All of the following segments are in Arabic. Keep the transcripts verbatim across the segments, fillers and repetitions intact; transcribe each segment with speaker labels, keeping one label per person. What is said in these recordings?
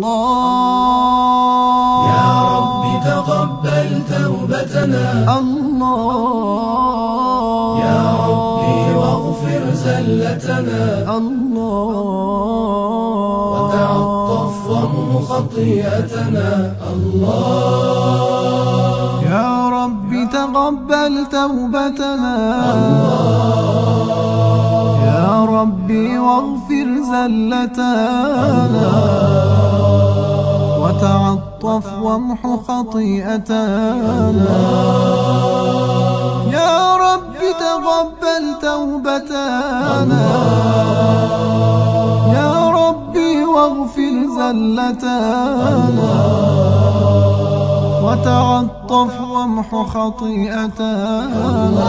Speaker 1: الله
Speaker 2: يا رب تقبل توبتنا
Speaker 1: الله
Speaker 2: يا ربي واغفر زلتنا
Speaker 1: الله
Speaker 2: وتعطف وامح خطيئتنا الله
Speaker 1: يا رب تقبل توبتنا
Speaker 2: الله
Speaker 1: يا ربي واغفر زلتنا وتعطف وامح خطيئتنا يا رب تقبل توبتنا يا ربي واغفر زلتنا وتعطف وامح خطيئتنا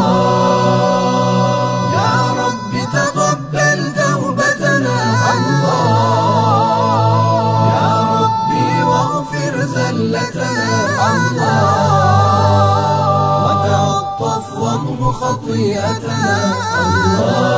Speaker 2: يا رب تقبل توبتنا يا ربي واغفر زلتنا وتعطف وامح خطيئتنا الله